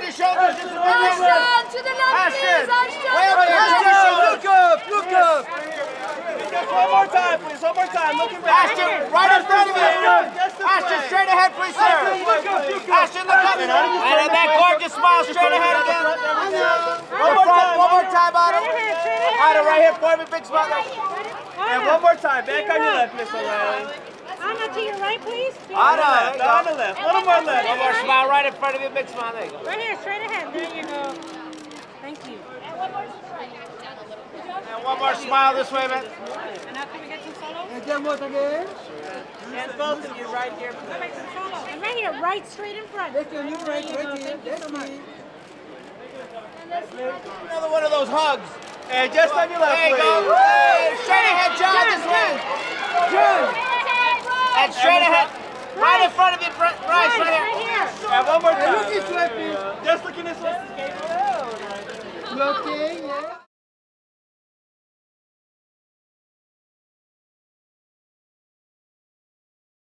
your shoulders. Just a big Ashton, to the left, Ashton. please. Ashton. Way up there. Ashton, look up, look up. Just one more time, please. One more time. Looking back. Ashton, right in front of you. Ashton, straight ahead, please, sir. Ashton, look up. And that gorgeous smile straight ahead again. One more time, Otto. Otto, right here for me, big smile. And one more time. Back on your left, Miss O'Reilly. Anna, to your right, please. Otto, there you go. On the left. One more left. One more smile right in front of you, big smile. There you go. Right here, straight ahead. There you go. Thank you. And one more smile this way, man. And now can we get some solo? And then what again? And both of you right here. Let's make some solo. And right here, right straight in front. That's your new right here. That's me. Another one of those hugs. And just on your left, There you please. go. Hey, straight ahead, John, this way. John. And straight ahead. Right in front of you, Bryce, right here. Right here. And one more Hey, time. look this way, please. Just looking this way. You okay? Yeah.